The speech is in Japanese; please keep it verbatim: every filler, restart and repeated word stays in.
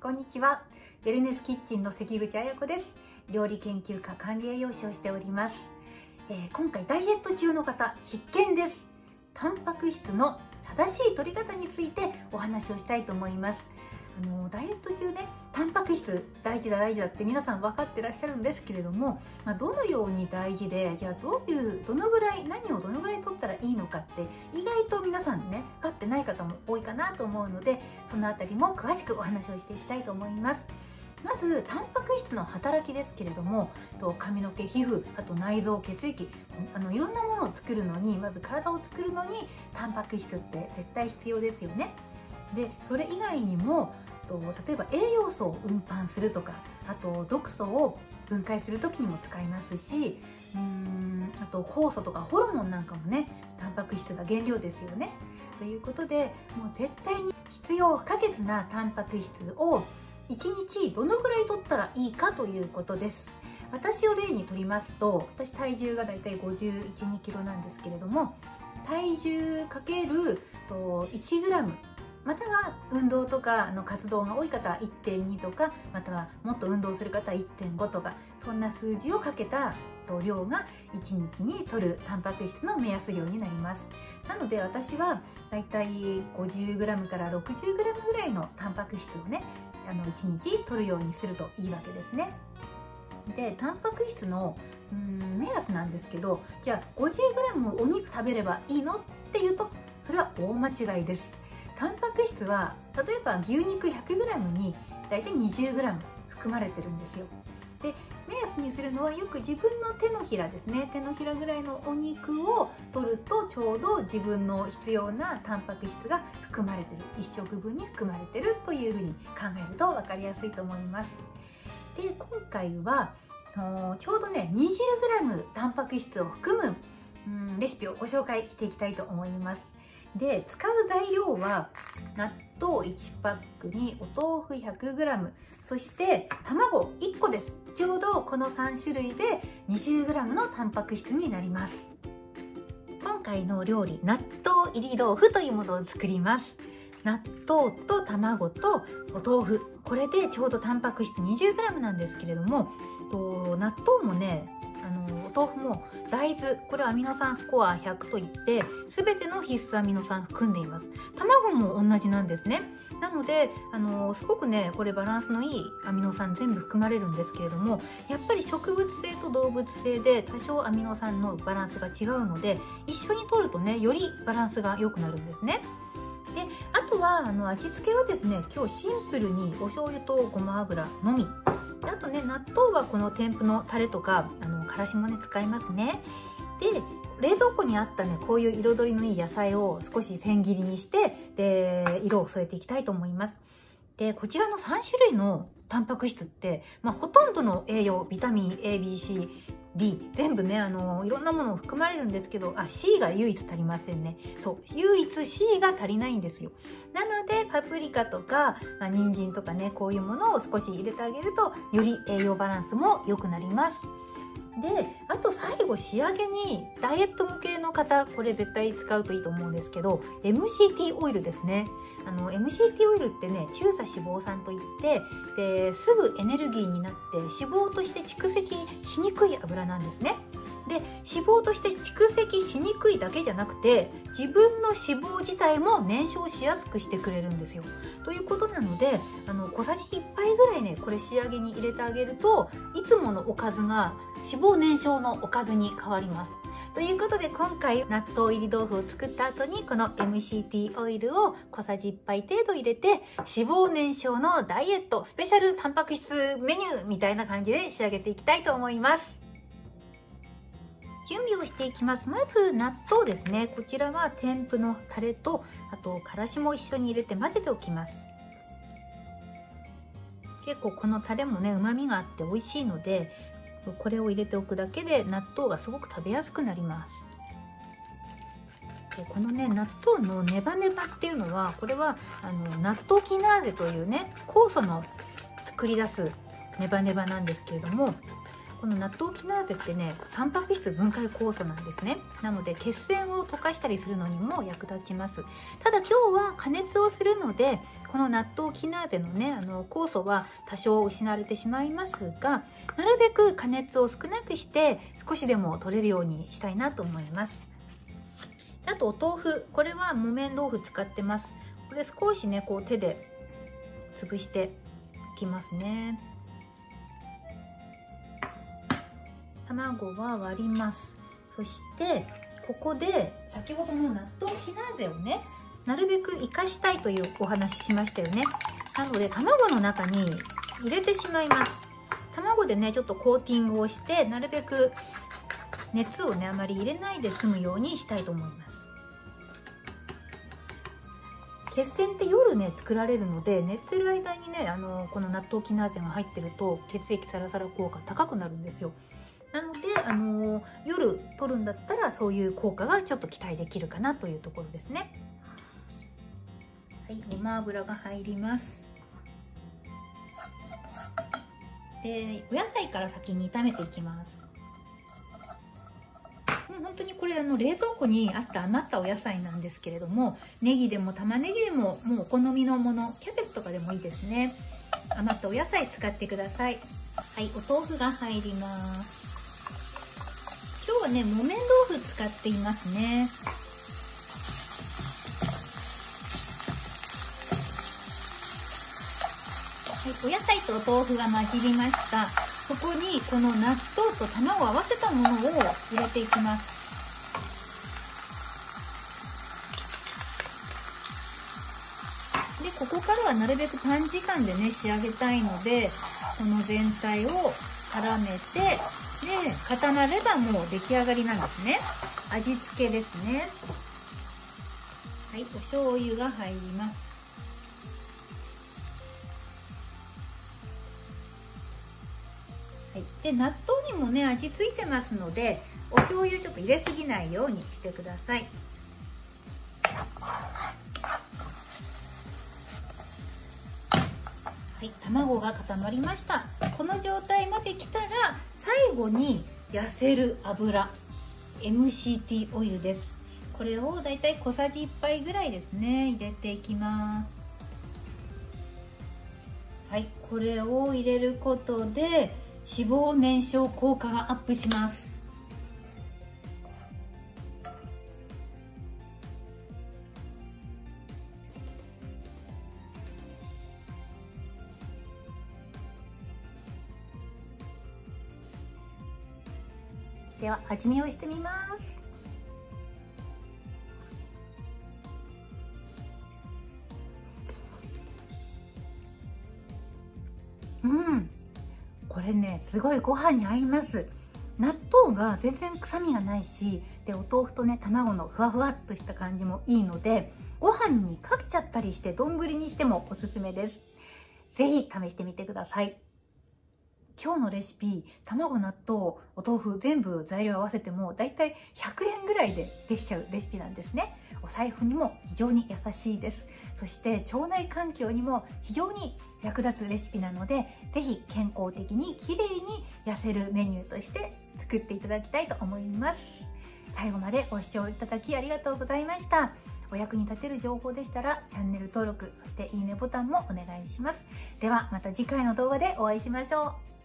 こんにちは。ウェルネスキッチンの関口彩子です。料理研究家管理栄養士をしております。えー、今回ダイエット中の方必見です。タンパク質の正しい摂り方についてお話をしたいと思います。あのダイエット中ね、タンパク質大事だ大事だって皆さん分かってらっしゃるんですけれども、まあ、どのように大事で、じゃあどういうどのぐらい何をどのぐらい取ったらいいのかって意外と皆さんね分かってない方も多いかなと思うので、そのあたりも詳しくお話をしていきたいと思います。まずタンパク質の働きですけれども、髪の毛、皮膚、あと内臓、血液、あのいろんなものを作るのに、まず体を作るのにタンパク質って絶対必要ですよね。でそれ以外にも例えば栄養素を運搬するとか、あと毒素を分解する時にも使いますし、うーんあと酵素とかホルモンなんかもね、タンパク質が原料ですよね。ということで、もう絶対に必要不可欠なタンパク質をいちにちどのぐらい取ったらいいかということです。私を例にとりますと、私体重がだいたいごじゅういち、にキロなんですけれども、体重かけるいちグラム、または運動とかの活動が多い方は いってんに とか、またはもっと運動する方は いってんご とか、そんな数字をかけた量がいちにちに摂るタンパク質の目安量になります。なので私はだいたい ごじゅうグラム から ろくじゅうグラム ぐらいのタンパク質をね、あのいちにち摂るようにするといいわけですね。でタンパク質のうーん目安なんですけど、じゃあ ごじゅうグラム お肉食べればいいのっていうと、それは大間違いです。タンパク質は例えば牛肉 ひゃくグラム にだいたい にじゅうグラム 含まれてるんですよ。で目安にするのは、よく自分の手のひらですね、手のひらぐらいのお肉を取るとちょうど自分の必要なタンパク質が含まれてる、いっ食分に含まれてるというふうに考えると分かりやすいと思います。で今回はちょうどね にじゅうグラム タンパク質を含むうんレシピをご紹介していきたいと思います。で使う材料は納豆いちパックにお豆腐 ひゃくグラム、 そして卵いっこです。ちょうどこのさんしゅるいで にじゅうグラム のタンパク質になります。今回の料理、納豆入り豆腐というものを作ります。納豆と卵とお豆腐、これでちょうどタンパク質 にじゅうグラム なんですけれども、と納豆もね、あのお豆腐も大豆、これはアミノ酸スコアひゃくといって全ての必須アミノ酸含んでいます。卵も同じなんですね。なのであのすごくね、これバランスのいいアミノ酸全部含まれるんですけれども、やっぱり植物性と動物性で多少アミノ酸のバランスが違うので、一緒に摂るとね、よりバランスが良くなるんですね。であとはあの味付けはですね、今日シンプルにお醤油とごま油のみ。あとね、納豆はこの添付のタレとかあのからしもね使いますね。で冷蔵庫にあったね、こういう彩りのいい野菜を少し千切りにして、で色を添えていきたいと思います。でこちらのさんしゅるいのタンパク質って、まあ、ほとんどの栄養、ビタミン エービーシーディー 全部ね、あのいろんなもの含まれるんですけど、あ C が唯一足りませんね。そう唯一 C が足りないんですよ。なのでパプリカとか、まあ、人参とかね、こういうものを少し入れてあげると、より栄養バランスも良くなります。であと最後仕上げに、ダイエット向けの方これ絶対使うといいと思うんですけど、 エムシーティー オイルですね。あの エムシーティー オイルってね、中鎖脂肪酸といって、ですぐエネルギーになって脂肪として蓄積しにくい油なんですね。で脂肪として蓄積しにくいだけじゃなくて、自分の脂肪自体も燃焼しやすくしてくれるんですよ。ということなので、あの小さじいっぱいぐらいね、これ仕上げに入れてあげると、いつものおかずが脂肪燃焼のおかずに変わります。ということで今回納豆入り豆腐を作った後に、この エムシーティー オイルを小さじいっぱい程度入れて、脂肪燃焼のダイエットスペシャルタンパク質メニューみたいな感じで仕上げていきたいと思います。準備をしていきます。まず納豆ですね。こちらは添付のタレと、あとからしも一緒に入れて混ぜておきます。結構このタレもね、旨味があって美味しいので、これを入れておくだけで納豆がすごく食べやすくなります。でこのね、納豆のネバネバっていうのは、これはあの納豆キナーゼというね、酵素の作り出すネバネバなんですけれども、 この納豆キナーゼってね、タンパク質分解酵素なんですね。なので血栓を溶かしたりするのにも役立ちます。ただ今日は加熱をするので、この納豆キナーゼのね、あの酵素は多少失われてしまいますが、なるべく加熱を少なくして少しでも取れるようにしたいなと思います。あとお豆腐、これは木綿豆腐使ってます。これ少しね、こう手で潰していきますね。卵は割ります。そしてここで先ほどの納豆キナーゼをね、なるべく活かしたいというお話しましたよね。なので卵の中に入れてしまいます。卵でねちょっとコーティングをして、なるべく熱をねあまり入れないで済むようにしたいと思います。血栓って夜ね作られるので、寝てる間にね、あのこの納豆キナーゼが入ってると血液サラサラ効果高くなるんですよ。なので、あの夜取るんだったらそういう効果がちょっと期待できるかなというところですね。はい、ごま油が入ります。で、お野菜から先に炒めていきます。もう本当にこれあの冷蔵庫にあった余ったお野菜なんですけれども、ネギでも玉ねぎでももうお好みのもの、キャベツとかでもいいですね。余ったお野菜使ってください。はい、お豆腐が入ります。今日はね、木綿豆腐使っていますね。はい、お野菜とお豆腐が混じりました。そこにこの納豆と卵を合わせたものを入れていきます。で、ここからはなるべく短時間でね、仕上げたいので、この全体を絡めて、で、固まればもう出来上がりなんですね。味付けですね。はい、お醤油が入ります。はい、で、納豆にもね、味付いてますので、お醤油ちょっと入れすぎないようにしてください。はい、卵が固まりました。この状態まで来たら、最後に痩せる油 エムシーティー オイルです。これをだいたい小さじいっぱいぐらいですね、入れていきます。はい、これを入れることで脂肪燃焼効果がアップします。では味見をしてみます。うん、これねすごいご飯に合います。納豆が全然臭みがないし、でお豆腐とね卵のふわふわっとした感じもいいので、ご飯にかけちゃったりして丼にしてもおすすめです。ぜひ試してみてください。今日のレシピ、卵、納豆、お豆腐全部材料合わせてもだいたいひゃくえんぐらいでできちゃうレシピなんですね。お財布にも非常に優しいです。そして腸内環境にも非常に役立つレシピなので、ぜひ健康的にきれいに痩せるメニューとして作っていただきたいと思います。最後までご視聴いただきありがとうございました。お役に立てる情報でしたらチャンネル登録、そしていいねボタンもお願いします。ではまた次回の動画でお会いしましょう。